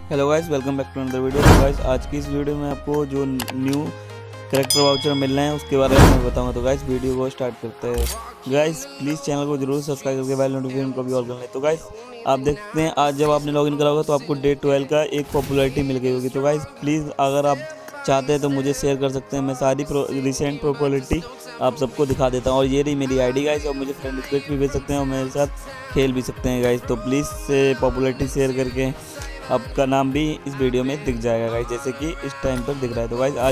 Hello guys, welcome back to another video. तो guys आज की इस वीडियो में आपको जो न्यू करेक्टर वाउचर मिल रहे हैं उसके बारे में मैं बताऊंगा। तो गाइस वीडियो को स्टार्ट करते हैं। गाइस प्लीज़ चैनल को जरूर सब्सक्राइब करके बेल नोटिफिकेशन को भी ऑल कर लें। तो गाइस आप देखते हैं आज जब आपने लॉगिन करा होगा तो आपको डे 12 का एक पॉपुलैरिटी मिल गई होगी। तो गाइस प्लीज़ अगर आप चाहते हैं तो मुझे शेयर कर सकते हैं, मैं सारी रिसेंट पॉपुलैरिटी आप सबको दिखा देता हूँ। और ये रही मेरी आईडी गाइस, और मुझे फ्रेंड रिक्वेस्ट भी भेज सकते हैं और मेरे साथ खेल भी सकते हैं गाइस। तो प्लीज़ से पॉपुलैरिटी शेयर करके आपका नाम भी इस वीडियो में दिख जाएगा गाइस, जैसे कि इस टाइम पर दिख रहा है। तो गाइस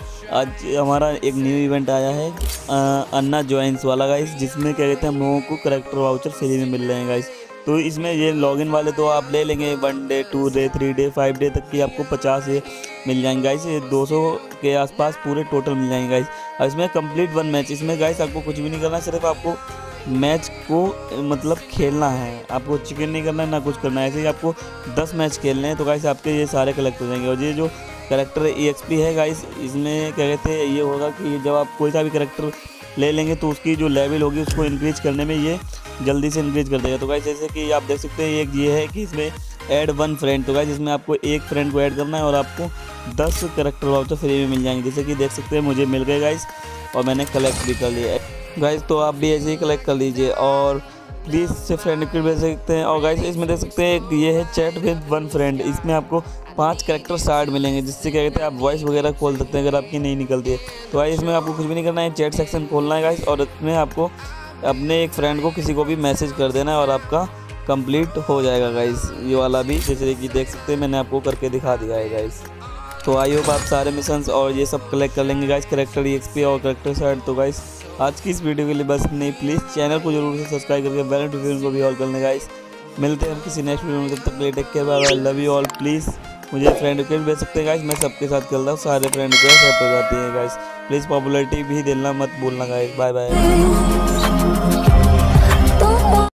आज हमारा एक न्यू इवेंट आया है अन्ना जॉइंस वाला गाइस, जिसमें क्या कहते हैं हम लोगों को करेक्टर वाउचर फ्री में मिल रहे हैं गाइस। तो इसमें ये लॉगिन वाले तो आप ले लेंगे 1 डे 2 डे 3 डे 5 डे तक की आपको 50 ये मिल जाएंगे गाइस। ये 200 के आसपास पूरे टोटल मिल जाएंगे गाइस। और इसमें कंप्लीट 1 मैच, इसमें गाइस आपको कुछ भी नहीं करना, सिर्फ आपको मैच को मतलब खेलना है, आपको चिकन नहीं करना है ना कुछ करना है। ऐसे ही आपको 10 मैच खेलने हैं तो गाइस आपके ये सारे कलेक्ट हो जाएंगे। और ये जो करेक्टर EXP है गाइस, इसमें क्या कहते हैं ये होगा कि जब आप कोई सा भी करेक्टर ले लेंगे तो उसकी जो लेवल होगी उसको इंक्रीज करने में ये जल्दी से इंक्रीज कर देगा। तो गाइस जैसे कि आप देख सकते हैं एक ये है कि इसमें ऐड 1 फ्रेंड। तो गाइस इसमें आपको एक फ्रेंड को ऐड करना है और आपको 10 करेक्टर वाउचर फ्री में मिल जाएंगे। जैसे कि देख सकते हैं मुझे मिल गए गाइस और मैंने कलेक्ट भी कर लिया गाइस। तो आप भी ऐसे ही कलेक्ट कर लीजिए और प्लीज़ से फ्रेंड रिक्वेस्ट भेज सकते हैं। और गाइस इसमें देख सकते हैं एक ये है चैट विद 1 फ्रेंड, इसमें आपको 5 करेक्टर शार्ड मिलेंगे, जिससे क्या कहते हैं आप वॉइस वगैरह खोल सकते हैं अगर आपकी नहीं निकलती है। तो गाइस इसमें आपको कुछ भी नहीं करना है, चैट सेक्शन खोलना है गाइस, और इसमें आपको अपने एक फ्रेंड को किसी को भी मैसेज कर देना है और आपका कंप्लीट हो जाएगा गाइस ये वाला भी। जैसे कि देख सकते हैं मैंने आपको करके दिखा दिया है गाइस। तो आई होप आप सारे मिशंस और ये सब कलेक्ट कर लेंगे गाइस, करेक्टर EXP और करेक्टर शार्ड। तो गाइस आज की इस वीडियो के लिए बस नहीं, प्लीज़ चैनल को जरूर से सब्सक्राइब करके बेल नोटिफिकेशन को भी ऑल कर लें गाइस। मिलते हैं हम किसी नेक्स्ट वीडियो में, तब तक के लिए take care, bye bye, love you all. Please मुझे फ्रेंड रिक्वेस्ट भेज सकते हैं गाइस, मैं सबके साथ खेलता हूँ, सारे फ्रेंड रिक्वेस्ट एक्सेप्ट हो जाती है गाइस। प्लीज़ पॉपुलैरिटी भी देना मत भूलना गाइस। Bye bye.